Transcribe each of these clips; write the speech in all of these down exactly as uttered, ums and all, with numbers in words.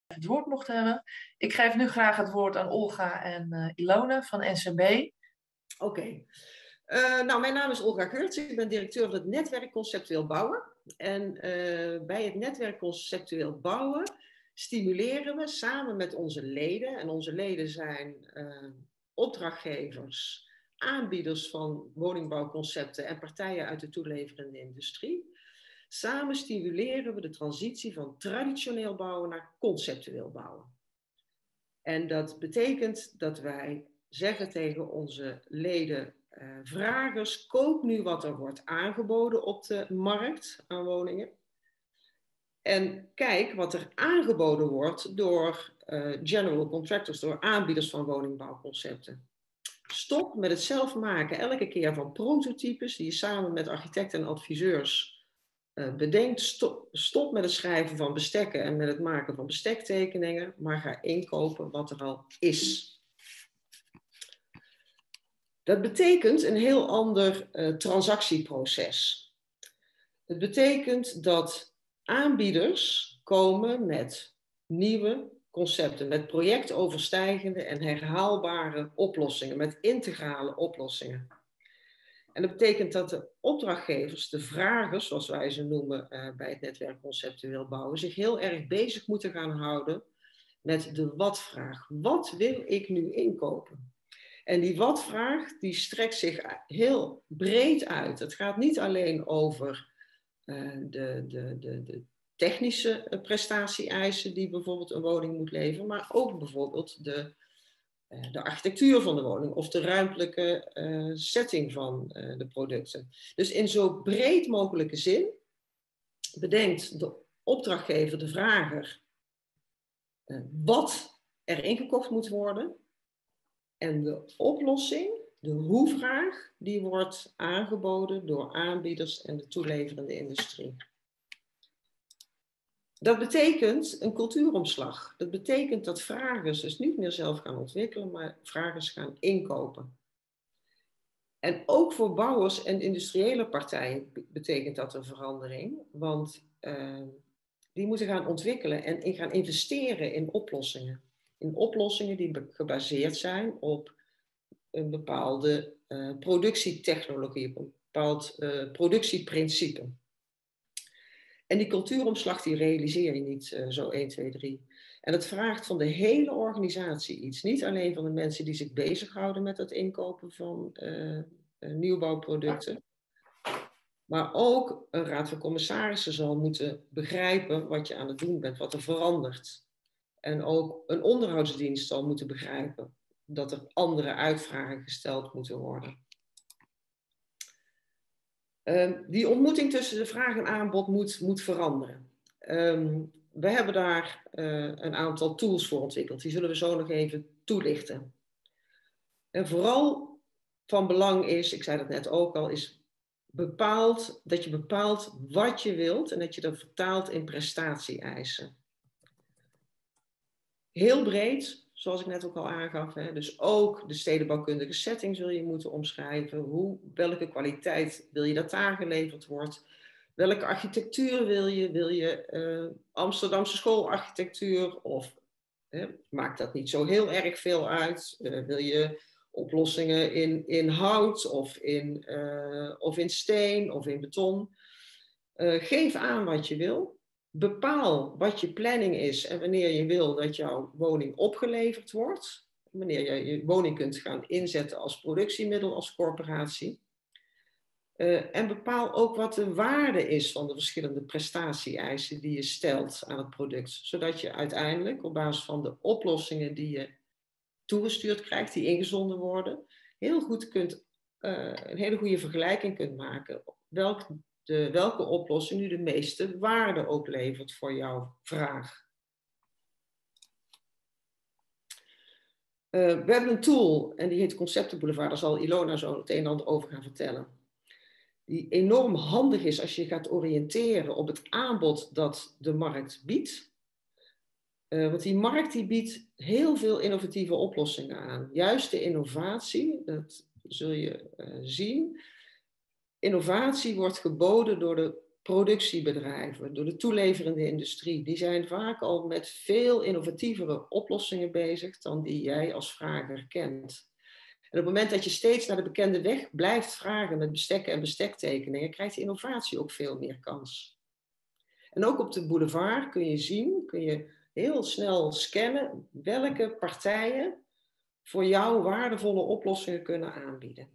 het woord mochten hebben. Ik geef nu graag het woord aan Olga en uh, Ilona van N C B. Oké. Okay. Uh, nou, mijn naam is Olga Geurts. Ik ben directeur van het netwerk Conceptueel Bouwen. En uh, bij het netwerk Conceptueel Bouwen stimuleren we samen met onze leden, en onze leden zijn uh, opdrachtgevers, aanbieders van woningbouwconcepten en partijen uit de toeleverende industrie. Samen stimuleren we de transitie van traditioneel bouwen naar conceptueel bouwen. En dat betekent dat wij zeggen tegen onze leden, uh, vragers, koop nu wat er wordt aangeboden op de markt aan woningen. En kijk wat er aangeboden wordt door uh, general contractors, door aanbieders van woningbouwconcepten. Stop met het zelf maken elke keer van prototypes die je samen met architecten en adviseurs uh, bedenkt. Stop, stop met het schrijven van bestekken en met het maken van bestektekeningen, maar ga inkopen wat er al is. Dat betekent een heel ander uh, transactieproces. Het betekent dat aanbieders komen met nieuwe concepten, met projectoverstijgende en herhaalbare oplossingen, met integrale oplossingen. En dat betekent dat de opdrachtgevers, de vragers, zoals wij ze noemen uh, bij het netwerk Conceptueel Bouwen, zich heel erg bezig moeten gaan houden met de wat-vraag. Wat wil ik nu inkopen? En die wat-vraag die strekt zich heel breed uit. Het gaat niet alleen over uh, de, de, de, de technische prestatie-eisen die bijvoorbeeld een woning moet leveren, maar ook bijvoorbeeld de, uh, de architectuur van de woning of de ruimtelijke uh, setting van uh, de producten. Dus in zo breed mogelijke zin bedenkt de opdrachtgever, de vrager, uh, wat er ingekocht moet worden. En de oplossing, de hoe-vraag, die wordt aangeboden door aanbieders en de toeleverende industrie. Dat betekent een cultuuromslag. Dat betekent dat vragers dus niet meer zelf gaan ontwikkelen, maar vragers gaan inkopen. En ook voor bouwers en industriële partijen betekent dat een verandering, want uh, die moeten gaan ontwikkelen en gaan investeren in oplossingen. In oplossingen die gebaseerd zijn op een bepaalde uh, productietechnologie, op een bepaald uh, productieprincipe. En die cultuuromslag die realiseer je niet uh, zo één, twee, drie. En het vraagt van de hele organisatie iets. Niet alleen van de mensen die zich bezighouden met het inkopen van uh, uh, nieuwbouwproducten. Maar ook een raad van commissarissen zal moeten begrijpen wat je aan het doen bent, wat er verandert. En ook een onderhoudsdienst zal moeten begrijpen dat er andere uitvragen gesteld moeten worden. Uh, die ontmoeting tussen de vraag en aanbod moet, moet veranderen. Um, we hebben daar uh, een aantal tools voor ontwikkeld. Die zullen we zo nog even toelichten. En vooral van belang is, ik zei dat net ook al, is bepaald, dat je bepaalt wat je wilt en dat je dat vertaalt in prestatie-eisen. Heel breed, zoals ik net ook al aangaf. Hè, dus ook de stedenbouwkundige setting zul je moeten omschrijven. Hoe, welke kwaliteit wil je dat daar geleverd wordt? Welke architectuur wil je? Wil je uh, Amsterdamse schoolarchitectuur? Of hè, maakt dat niet zo heel erg veel uit? Uh, wil je oplossingen in, in hout of in, uh, of in steen of in beton? Uh, geef aan wat je wil. Bepaal wat je planning is en wanneer je wil dat jouw woning opgeleverd wordt. Wanneer je je woning kunt gaan inzetten als productiemiddel, als corporatie. Uh, en bepaal ook wat de waarde is van de verschillende prestatie-eisen die je stelt aan het product. Zodat je uiteindelijk op basis van de oplossingen die je toegestuurd krijgt, die ingezonden worden, heel goed kunt, uh, een hele goede vergelijking kunt maken. Welk De, welke oplossing nu de meeste waarde ook levert voor jouw vraag. Uh, we hebben een tool en die heet Conceptenboulevard. Daar zal Ilona zo het een en ander over gaan vertellen. Die enorm handig is als je gaat oriënteren op het aanbod dat de markt biedt. Uh, want die markt die biedt heel veel innovatieve oplossingen aan. Juist de innovatie, dat zul je uh, zien. Innovatie wordt geboden door de productiebedrijven, door de toeleverende industrie, die zijn vaak al met veel innovatievere oplossingen bezig dan die jij als vrager kent. En op het moment dat je steeds naar de bekende weg blijft vragen met bestekken en bestektekeningen, krijgt die innovatie ook veel meer kans. En ook op de boulevard kun je zien, kun je heel snel scannen welke partijen voor jou waardevolle oplossingen kunnen aanbieden.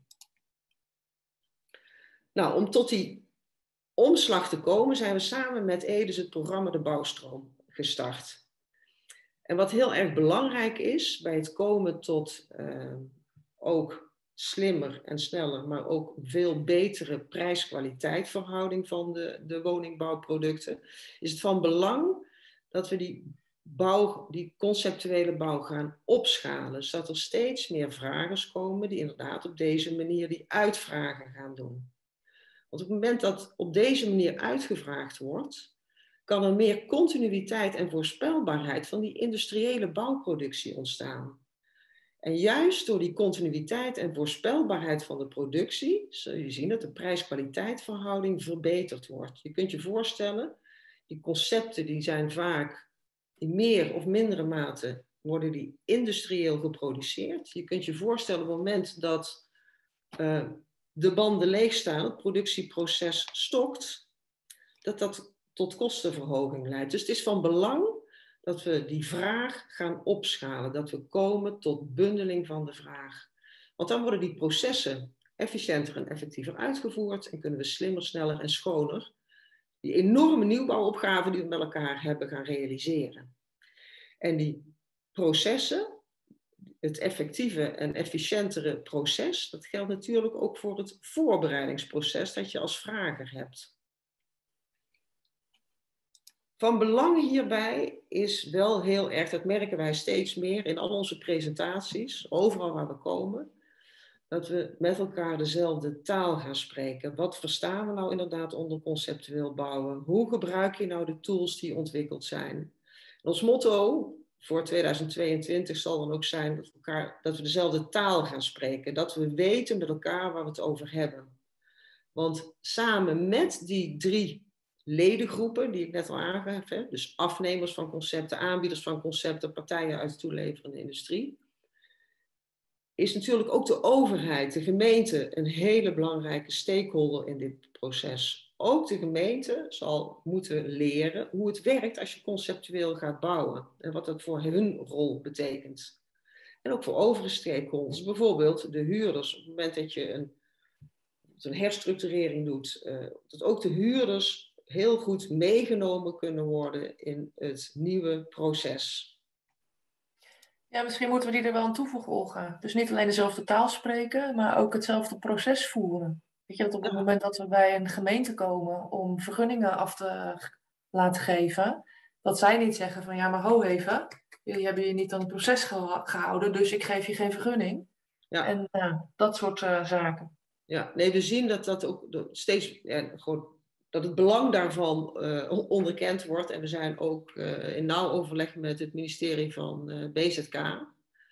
Nou, om tot die omslag te komen zijn we samen met Edes het programma De Bouwstroom gestart. En wat heel erg belangrijk is bij het komen tot uh, ook slimmer en sneller, maar ook veel betere prijs-kwaliteit verhouding van de, de woningbouwproducten, is het van belang dat we die, bouw, die conceptuele bouw gaan opschalen, zodat er steeds meer vragers komen die inderdaad op deze manier die uitvragen gaan doen. Want op het moment dat op deze manier uitgevraagd wordt, kan er meer continuïteit en voorspelbaarheid van die industriële bouwproductie ontstaan. En juist door die continuïteit en voorspelbaarheid van de productie, zul je zien dat de prijs-kwaliteit verhouding verbeterd wordt. Je kunt je voorstellen, die concepten die zijn vaak in meer of mindere mate worden die industrieel geproduceerd. Je kunt je voorstellen op het moment dat uh, de banden leegstaan, het productieproces stokt, dat dat tot kostenverhoging leidt. Dus het is van belang dat we die vraag gaan opschalen, dat we komen tot bundeling van de vraag. Want dan worden die processen efficiënter en effectiever uitgevoerd en kunnen we slimmer, sneller en schoner die enorme nieuwbouwopgaven die we met elkaar hebben gaan realiseren. En die processen, het effectieve en efficiëntere proces, dat geldt natuurlijk ook voor het voorbereidingsproces dat je als vrager hebt. Van belang hierbij is wel heel erg, dat merken wij steeds meer in al onze presentaties, overal waar we komen, dat we met elkaar dezelfde taal gaan spreken. Wat verstaan we nou inderdaad onder conceptueel bouwen? Hoe gebruik je nou de tools die ontwikkeld zijn? En ons motto voor tweeduizend tweeëntwintig zal dan ook zijn dat we, elkaar, dat we dezelfde taal gaan spreken. Dat we weten met elkaar waar we het over hebben. Want samen met die drie ledengroepen die ik net al aangaf, hè, dus afnemers van concepten, aanbieders van concepten, partijen uit de toeleverende industrie, is natuurlijk ook de overheid, de gemeente, een hele belangrijke stakeholder in dit proces. Ook de gemeente zal moeten leren hoe het werkt als je conceptueel gaat bouwen en wat dat voor hun rol betekent. En ook voor overige stakeholders, bijvoorbeeld de huurders. Op het moment dat je een, een herstructurering doet, uh, dat ook de huurders heel goed meegenomen kunnen worden in het nieuwe proces. Ja, misschien moeten we die er wel aan toevoegen, Olga. Dus niet alleen dezelfde taal spreken, maar ook hetzelfde proces voeren. Weet je, dat op het moment dat we bij een gemeente komen om vergunningen af te laten geven, dat zij niet zeggen van ja, maar ho even, jullie hebben je niet aan het proces gehouden, dus ik geef je geen vergunning. Ja. En uh, dat soort uh, zaken. Ja, nee, we zien dat dat ook steeds, ja, gewoon, dat het belang daarvan uh, onderkend wordt. En we zijn ook uh, in nauw overleg met het ministerie van uh, B Z K.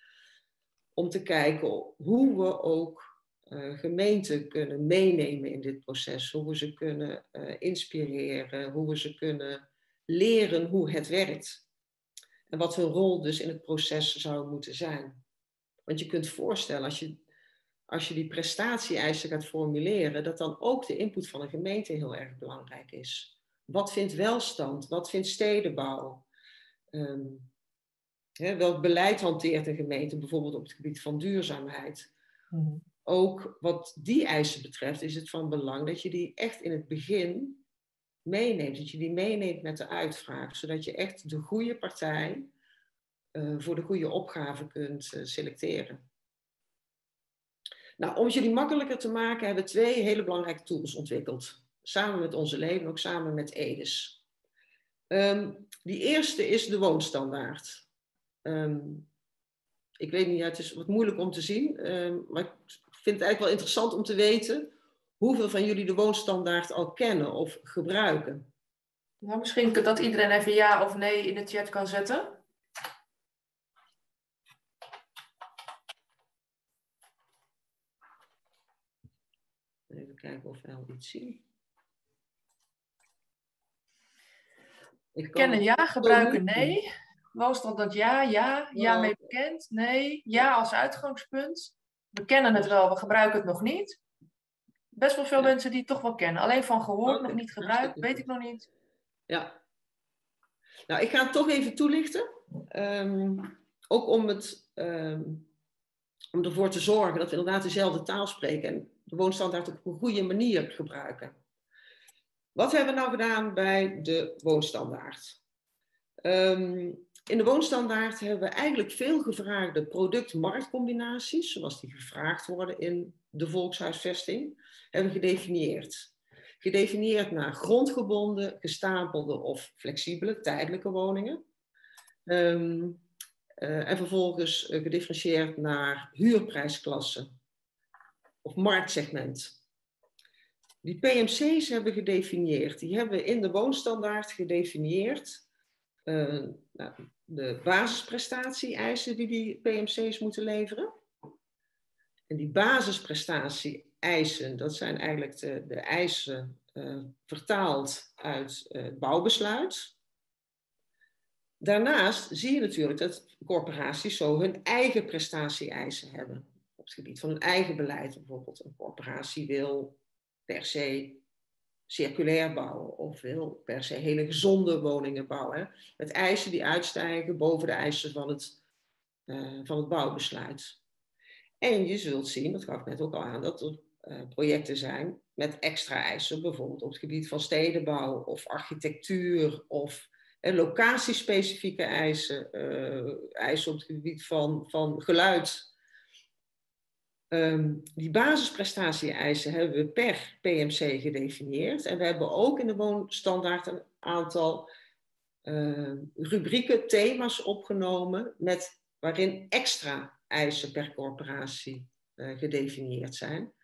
Om te kijken hoe we ook uh, gemeenten kunnen meenemen in dit proces. Hoe we ze kunnen uh, inspireren. Hoe we ze kunnen leren hoe het werkt. En wat hun rol dus in het proces zou moeten zijn. Want je kunt voorstellen, als je, als je die prestatie-eisen gaat formuleren, dat dan ook de input van een gemeente heel erg belangrijk is. Wat vindt welstand? Wat vindt stedenbouw? Um, hè, welk beleid hanteert een gemeente, bijvoorbeeld op het gebied van duurzaamheid? Mm-hmm. Ook wat die eisen betreft is het van belang dat je die echt in het begin meeneemt. Dat je die meeneemt met de uitvraag, zodat je echt de goede partij uh, voor de goede opgave kunt uh, selecteren. Nou, om het jullie makkelijker te maken hebben we twee hele belangrijke tools ontwikkeld. Samen met onze leden, ook samen met Edes. Um, die eerste is de woonstandaard. Um, ik weet niet, ja, het is wat moeilijk om te zien. Um, maar ik vind het eigenlijk wel interessant om te weten hoeveel van jullie de woonstandaard al kennen of gebruiken. Nou, misschien dat iedereen even ja of nee in de chat kan zetten. Even kijken of we al iets zien. Ik kan Kennen het ja, zo gebruiken niet doen. nee. Woonstandaard ja, ja. Ja Oh, mee bekend, nee. Ja als uitgangspunt. We kennen het wel, we gebruiken het nog niet. Best wel veel ja, mensen die het toch wel kennen. Alleen van gehoord, nog oké, niet gebruikt, hartstikke weet ik goed. nog niet. Ja, nou, ik ga het toch even toelichten. Um, ook om, het, um, om ervoor te zorgen dat we inderdaad dezelfde taal spreken en de woonstandaard op een goede manier gebruiken. Wat hebben we nou gedaan bij de woonstandaard? Um, in de woonstandaard hebben we eigenlijk veel gevraagde product-marktcombinaties, zoals die gevraagd worden in de volkshuisvesting, hebben we gedefinieerd. Gedefinieerd naar grondgebonden, gestapelde of flexibele tijdelijke woningen. Um, uh, en vervolgens uh, gedifferentieerd naar huurprijsklassen of marktsegment. Die P M C's hebben we gedefinieerd. Die hebben we in de woonstandaard gedefinieerd. Uh, nou, de basisprestatie-eisen die die P M C's moeten leveren. En die basisprestatie-eisen, dat zijn eigenlijk de, de eisen uh, vertaald uit uh, het bouwbesluit. Daarnaast zie je natuurlijk dat corporaties zo hun eigen prestatie-eisen hebben. Op het gebied van hun eigen beleid bijvoorbeeld. Een corporatie wil per se circulair bouwen of wil per se hele gezonde woningen bouwen. Met eisen die uitstijgen boven de eisen van het, uh, van het bouwbesluit. En je zult zien, dat gaf ik net ook al aan, dat er uh, projecten zijn met extra eisen, bijvoorbeeld op het gebied van stedenbouw of architectuur of uh, locatiespecifieke eisen, uh, eisen op het gebied van, van geluid. Um, die basisprestatie-eisen hebben we per P M C gedefinieerd. En we hebben ook in de woonstandaard een aantal uh, rubrieken, thema's opgenomen, met, waarin extra eisen per corporatie uh, gedefinieerd zijn.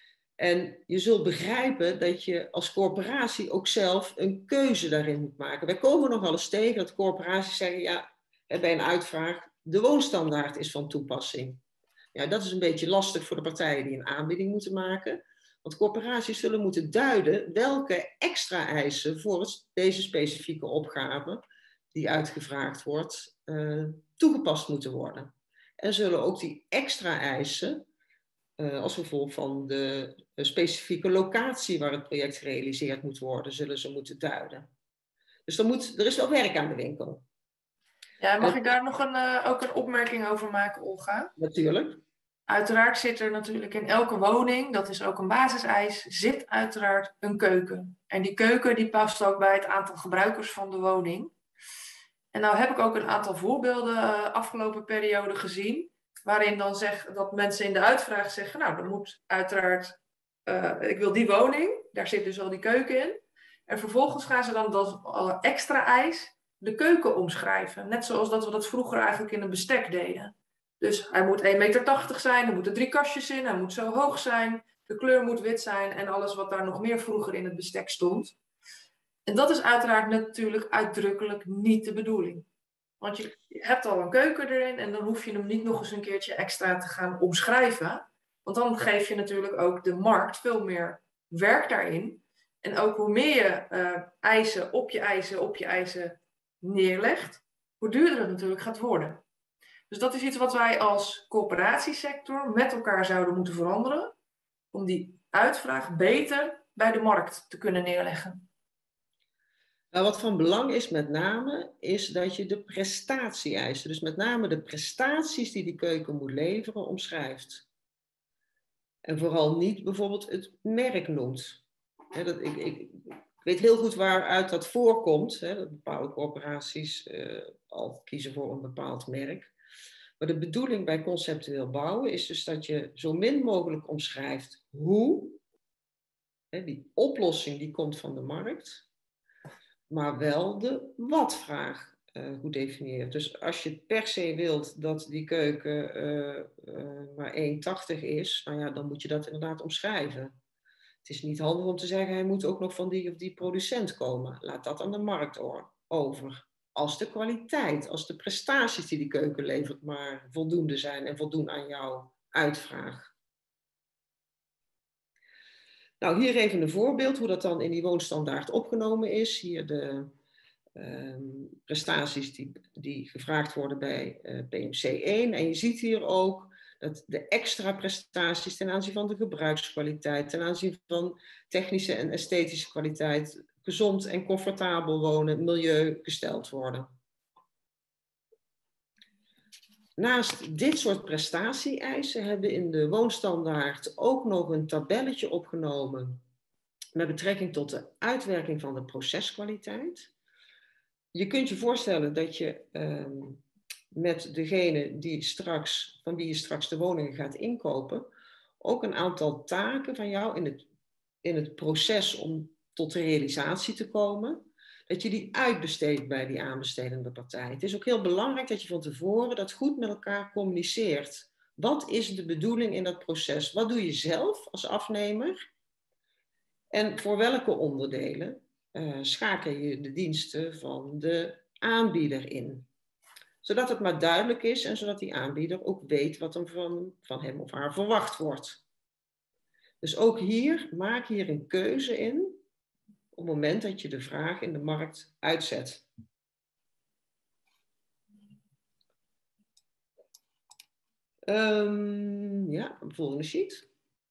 En je zult begrijpen dat je als corporatie ook zelf een keuze daarin moet maken. Wij komen nog wel eens tegen dat corporaties zeggen, ja, bij een uitvraag, de woonstandaard is van toepassing. Ja, dat is een beetje lastig voor de partijen die een aanbieding moeten maken. Want corporaties zullen moeten duiden welke extra eisen voor deze specifieke opgave die uitgevraagd wordt, uh, toegepast moeten worden. En zullen ook die extra eisen, uh, als gevolg van de specifieke locatie waar het project gerealiseerd moet worden, zullen ze moeten duiden. Dus er, moet, er is wel werk aan de winkel. Ja, mag ik daar nog een, uh, ook een opmerking over maken, Olga? Natuurlijk. Uiteraard zit er natuurlijk in elke woning, dat is ook een basiseis, zit uiteraard een keuken. En die keuken die past ook bij het aantal gebruikers van de woning. En nou heb ik ook een aantal voorbeelden uh, afgelopen periode gezien, waarin dan zeg, dat mensen in de uitvraag zeggen, nou, dan moet uiteraard, uh, ik wil die woning, daar zit dus al die keuken in. En vervolgens gaan ze dan dat uh, extra eis de keuken omschrijven. Net zoals dat we dat vroeger eigenlijk in een bestek deden. Dus hij moet één meter tachtig zijn, er moeten drie kastjes in, hij moet zo hoog zijn, de kleur moet wit zijn en alles wat daar nog meer vroeger in het bestek stond. En dat is uiteraard natuurlijk uitdrukkelijk niet de bedoeling. Want je hebt al een keuken erin en dan hoef je hem niet nog eens een keertje extra te gaan omschrijven. Want dan geef je natuurlijk ook de markt veel meer werk daarin. En ook hoe meer je uh, eisen op je eisen op je eisen neerlegt, hoe duurder het natuurlijk gaat worden. Dus dat is iets wat wij als corporatiesector met elkaar zouden moeten veranderen. Om die uitvraag beter bij de markt te kunnen neerleggen. Nou, wat van belang is met name, is dat je de prestatie-eisen, dus met name de prestaties die die keuken moet leveren, omschrijft. En vooral niet bijvoorbeeld het merk noemt. He, dat, ik, ik, ik weet heel goed waaruit dat voorkomt, he, dat bepaalde corporaties uh, al kiezen voor een bepaald merk. Maar de bedoeling bij conceptueel bouwen is dus dat je zo min mogelijk omschrijft hoe, he, die oplossing die komt van de markt, maar wel de wat-vraag uh, goed definieert. Dus als je per se wilt dat die keuken uh, uh, maar één tachtig is, nou ja, dan moet je dat inderdaad omschrijven. Het is niet handig om te zeggen, hij moet ook nog van die of die producent komen. Laat dat aan de markt over. Als de kwaliteit, als de prestaties die die keuken levert maar voldoende zijn en voldoen aan jouw uitvraag. Nou, hier even een voorbeeld hoe dat dan in die woonstandaard opgenomen is. Hier de um, prestaties die, die gevraagd worden bij uh, P M C één. En je ziet hier ook dat de extra prestaties ten aanzien van de gebruikskwaliteit, ten aanzien van technische en esthetische kwaliteit, gezond en comfortabel wonen, milieu gesteld worden. Naast dit soort prestatie-eisen hebben we in de woonstandaard ook nog een tabelletje opgenomen met betrekking tot de uitwerking van de proceskwaliteit. Je kunt je voorstellen dat je um, met degene die straks, van wie je straks de woningen gaat inkopen, ook een aantal taken van jou in het, in het proces om tot de realisatie te komen, dat je die uitbesteedt bij die aanbestedende partij. Het is ook heel belangrijk dat je van tevoren dat goed met elkaar communiceert. Wat is de bedoeling in dat proces? Wat doe je zelf als afnemer? En voor welke onderdelen uh, schakel je de diensten van de aanbieder in? Zodat het maar duidelijk is en zodat die aanbieder ook weet wat er van, van hem of haar verwacht wordt. Dus ook hier, maak hier een keuze in op het moment dat je de vraag in de markt uitzet. Um, ja, de volgende sheet.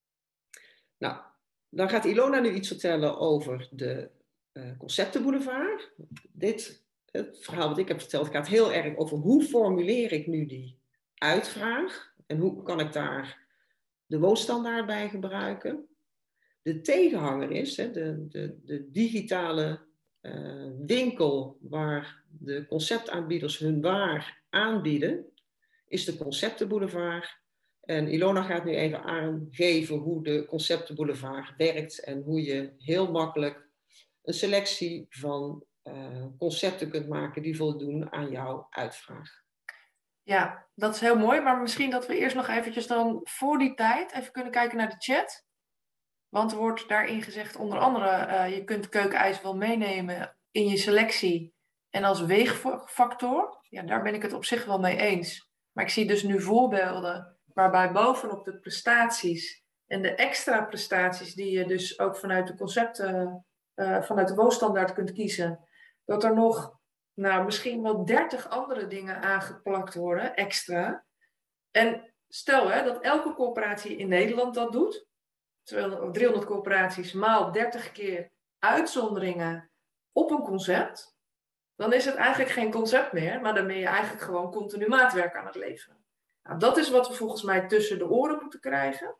Nou, dan gaat Ilona nu iets vertellen over de uh, conceptenboulevard. Dit, het verhaal wat ik heb verteld, gaat heel erg over hoe formuleer ik nu die uitvraag en hoe kan ik daar de woonstandaard bij gebruiken. De tegenhanger is hè, de, de, de digitale uh, winkel waar de conceptaanbieders hun waar aanbieden, is de conceptenboulevard. En Ilona gaat nu even aangeven hoe de conceptenboulevard werkt en hoe je heel makkelijk een selectie van uh, concepten kunt maken die voldoen aan jouw uitvraag. Ja, dat is heel mooi, maar misschien dat we eerst nog eventjes dan voor die tijd even kunnen kijken naar de chat. Want er wordt daarin gezegd, onder andere, uh, je kunt keukenijzer wel meenemen in je selectie en als weegfactor. Ja, daar ben ik het op zich wel mee eens. Maar ik zie dus nu voorbeelden waarbij bovenop de prestaties en de extra prestaties die je dus ook vanuit de concepten, uh, vanuit de woonstandaard kunt kiezen, dat er nog nou, misschien wel dertig andere dingen aangeplakt worden, extra. En stel hè, dat elke corporatie in Nederland dat doet, driehonderd corporaties maal dertig keer uitzonderingen op een concept, dan is het eigenlijk geen concept meer, maar dan ben je eigenlijk gewoon continu maatwerk aan het leveren. Nou, dat is wat we volgens mij tussen de oren moeten krijgen.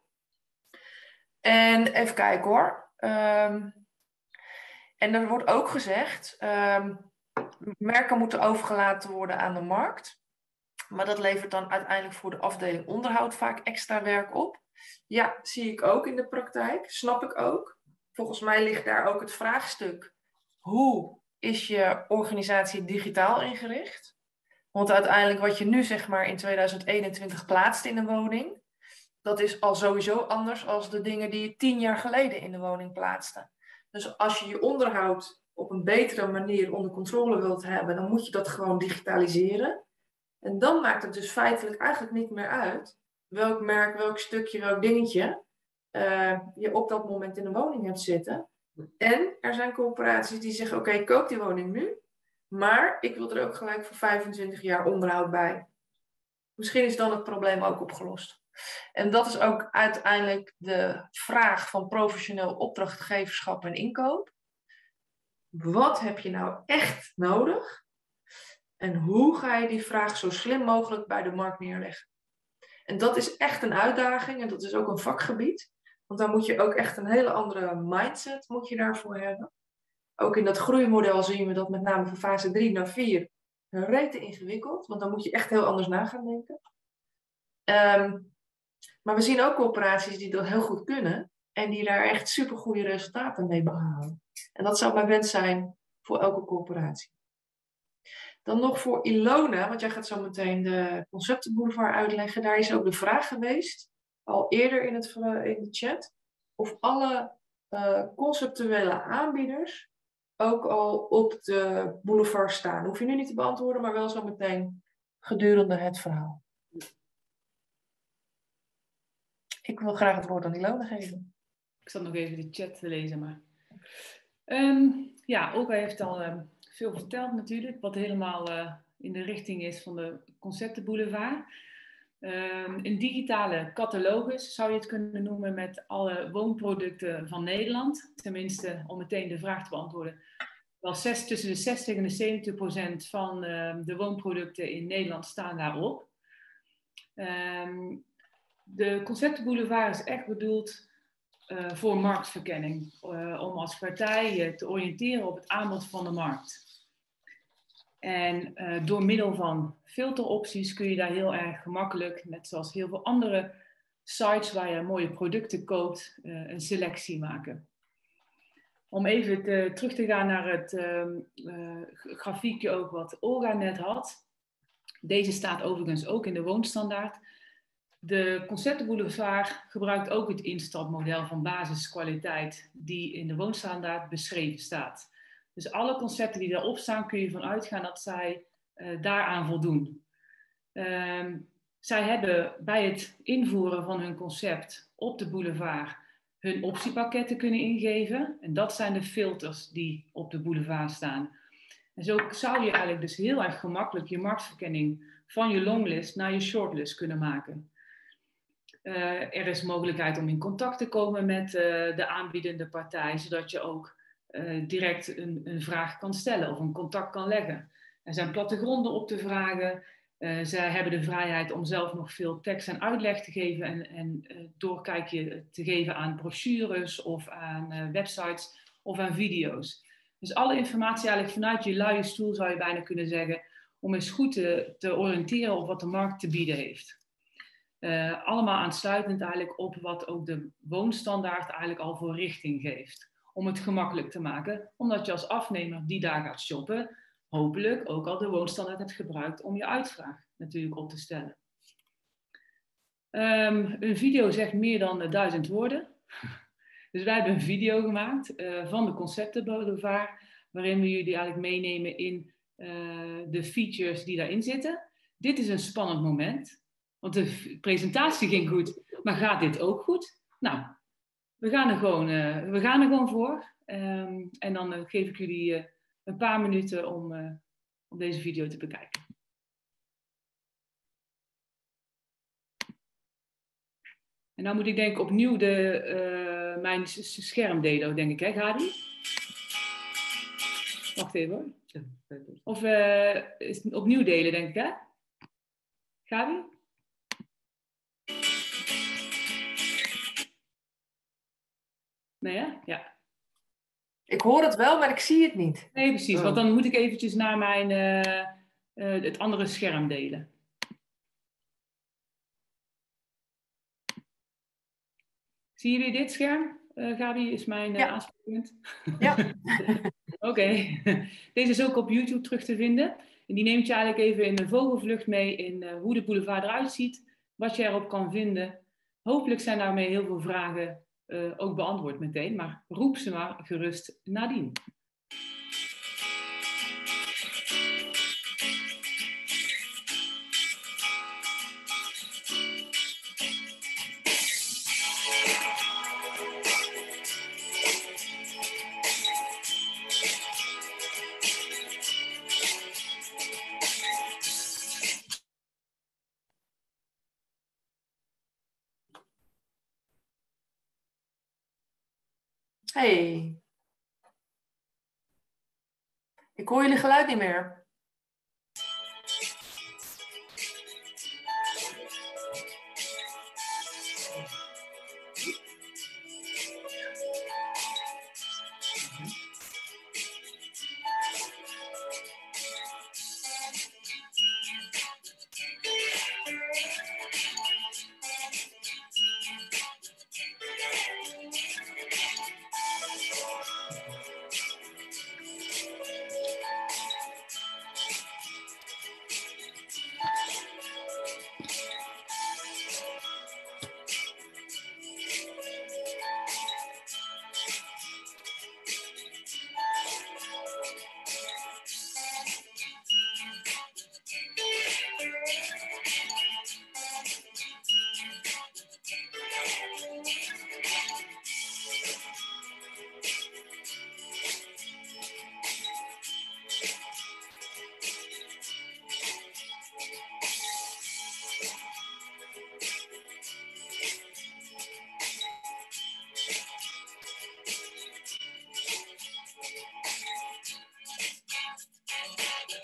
En even kijken hoor. Um, en er wordt ook gezegd, um, merken moeten overgelaten worden aan de markt. Maar dat levert dan uiteindelijk voor de afdeling onderhoud vaak extra werk op. Ja, zie ik ook in de praktijk, snap ik ook. Volgens mij ligt daar ook het vraagstuk, hoe is je organisatie digitaal ingericht? Want uiteindelijk wat je nu zeg maar in tweeduizend eenentwintig plaatst in een woning, dat is al sowieso anders dan de dingen die je tien jaar geleden in de woning plaatste. Dus als je je onderhoud op een betere manier onder controle wilt hebben, dan moet je dat gewoon digitaliseren. En dan maakt het dus feitelijk eigenlijk niet meer uit welk merk, welk stukje, welk dingetje uh, je op dat moment in de woning hebt zitten. En er zijn corporaties die zeggen, oké, okay, koop die woning nu, maar ik wil er ook gelijk voor vijfentwintig jaar onderhoud bij. Misschien is dan het probleem ook opgelost. En dat is ook uiteindelijk de vraag van professioneel opdrachtgeverschap en inkoop. Wat heb je nou echt nodig? En hoe ga je die vraag zo slim mogelijk bij de markt neerleggen? En dat is echt een uitdaging en dat is ook een vakgebied. Want dan moet je ook echt een hele andere mindset moet je daarvoor hebben. Ook in dat groeimodel zien we dat met name van fase drie naar vier rete ingewikkeld. Want dan moet je echt heel anders na gaan denken. Um, maar we zien ook corporaties die dat heel goed kunnen. En die daar echt supergoeie resultaten mee behalen. En dat zou mijn wens zijn voor elke corporatie. Dan nog voor Ilona, want jij gaat zo meteen de conceptenboulevard uitleggen. Daar is ook de vraag geweest, al eerder in, het, in de chat, of alle uh, conceptuele aanbieders ook al op de boulevard staan. Hoef je nu niet te beantwoorden, maar wel zo meteen gedurende het verhaal. Ik wil graag het woord aan Ilona geven. Ik zal nog even de chat lezen, maar... Um, ja, Olga heeft al um, veel verteld natuurlijk, wat helemaal uh, in de richting is van de Conceptenboulevard. Uh, een digitale catalogus zou je het kunnen noemen met alle woonproducten van Nederland. Tenminste, om meteen de vraag te beantwoorden. Wel zes, tussen de zestig en de zeventig procent van uh, de woonproducten in Nederland staan daarop. Um, de Conceptenboulevard is echt bedoeld uh, voor marktverkenning. Uh, om als partij uh, te oriënteren op het aanbod van de markt. En uh, door middel van filteropties kun je daar heel erg gemakkelijk, net zoals heel veel andere sites waar je mooie producten koopt, uh, een selectie maken. Om even te, terug te gaan naar het uh, uh, grafiekje ook wat Olga net had. Deze staat overigens ook in de woonstandaard. De Conceptenboulevard gebruikt ook het instapmodel van basiskwaliteit die in de woonstandaard beschreven staat. Dus alle concepten die daarop staan kun je ervan uitgaan dat zij uh, daaraan voldoen. Uh, zij hebben bij het invoeren van hun concept op de boulevard hun optiepakketten kunnen ingeven. En dat zijn de filters die op de boulevard staan. En zo zou je eigenlijk dus heel erg gemakkelijk je marktverkenning van je longlist naar je shortlist kunnen maken. Uh, er is mogelijkheid om in contact te komen met uh, de aanbiedende partij, zodat je ook uh, direct een, een vraag kan stellen of een contact kan leggen. Er zijn plattegronden op te vragen. Uh, zij hebben de vrijheid om zelf nog veel tekst en uitleg te geven en, en uh, doorkijkje te geven aan brochures of aan uh, websites of aan video's. Dus alle informatie eigenlijk vanuit je luie stoel zou je bijna kunnen zeggen, om eens goed te, te oriënteren op wat de markt te bieden heeft. Uh, allemaal aansluitend eigenlijk op wat ook de woonstandaard eigenlijk al voor richting geeft. Om het gemakkelijk te maken, omdat je als afnemer die daar gaat shoppen, hopelijk ook al de woonstandaard hebt gebruikt om je uitvraag natuurlijk op te stellen. Um, een video zegt meer dan uh, duizend woorden. Dus wij hebben een video gemaakt uh, van de Conceptenboulevard, waarin we jullie eigenlijk meenemen in uh, de features die daarin zitten. Dit is een spannend moment. Want de presentatie ging goed, maar gaat dit ook goed? Nou, we gaan er gewoon, uh, we gaan er gewoon voor. Um, en dan uh, geef ik jullie uh, een paar minuten om, uh, om deze video te bekijken. En dan moet ik denk ik opnieuw de, uh, mijn scherm delen, denk ik, hè, Gadi? Wacht even hoor. Of uh, is het opnieuw delen, denk ik, hè? Gabi? Nee, hè? Ja. Ik hoor het wel, maar ik zie het niet. Nee, precies. Oh. Want dan moet ik eventjes naar mijn, uh, uh, het andere scherm delen. Zie je weer dit scherm? Uh, Gabi is mijn uh, ja. aanspreekpunt. Ja. Oké. Okay. Deze is ook op YouTube terug te vinden. En die neemt je eigenlijk even in een vogelvlucht mee in uh, hoe de boulevard eruit ziet. Wat je erop kan vinden. Hopelijk zijn daarmee heel veel vragen Uh, ook beantwoord meteen, maar roep ze maar gerust nadien. Hey. Ik hoor jullie geluid niet meer.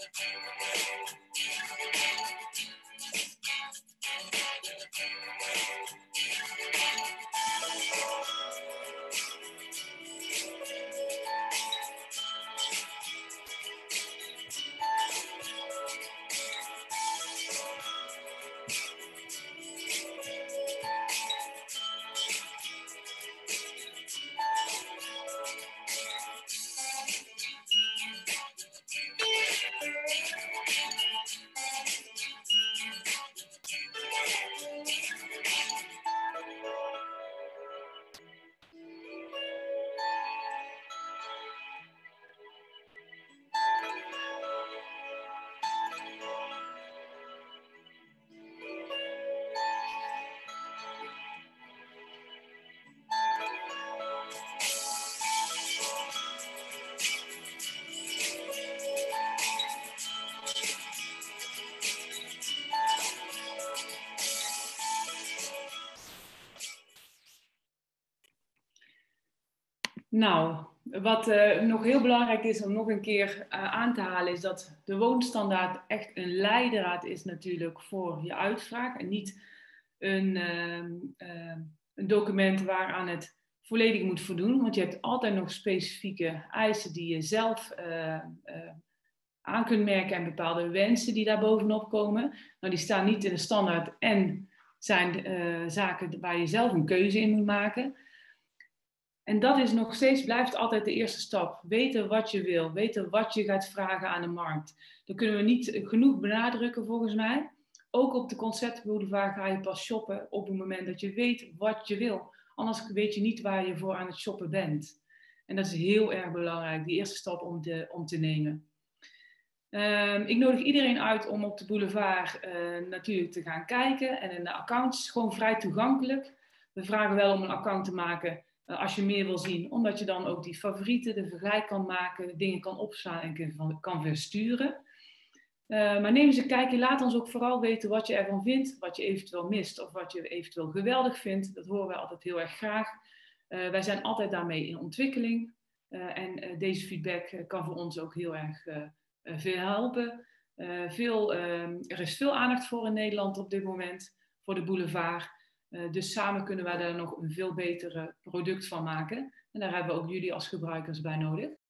Nou, wat uh, nog heel belangrijk is om nog een keer uh, aan te halen, is dat de woonstandaard echt een leidraad is natuurlijk voor je uitvraag. En niet een, uh, uh, een document waaraan het volledig moet voldoen. Want je hebt altijd nog specifieke eisen die je zelf uh, uh, aan kunt merken en bepaalde wensen die daar bovenop komen. Nou, die staan niet in de standaard en zijn uh, zaken waar je zelf een keuze in moet maken. En dat is nog steeds, blijft altijd de eerste stap. Weten wat je wil, weten wat je gaat vragen aan de markt. Dat kunnen we niet genoeg benadrukken volgens mij. Ook op de Conceptboulevard ga je pas shoppen op het moment dat je weet wat je wil. Anders weet je niet waar je voor aan het shoppen bent. En dat is heel erg belangrijk, die eerste stap om te, om te nemen. Um, ik nodig iedereen uit om op de boulevard uh, natuurlijk te gaan kijken. En de account is gewoon vrij toegankelijk. We vragen wel om een account te maken uh, als je meer wil zien. Omdat je dan ook die favorieten, de vergelijk kan maken, dingen kan opslaan en kan, kan versturen. Uh, maar neem eens een kijkje. Laat ons ook vooral weten wat je ervan vindt. Wat je eventueel mist of wat je eventueel geweldig vindt. Dat horen wij altijd heel erg graag. Uh, wij zijn altijd daarmee in ontwikkeling. Uh, en uh, deze feedback uh, kan voor ons ook heel erg uh, uh, veel helpen. Uh, veel, uh, er is veel aandacht voor in Nederland op dit moment. Voor de boulevard. Uh, dus samen kunnen wij daar nog een veel beter product van maken. En daar hebben we ook jullie als gebruikers bij nodig.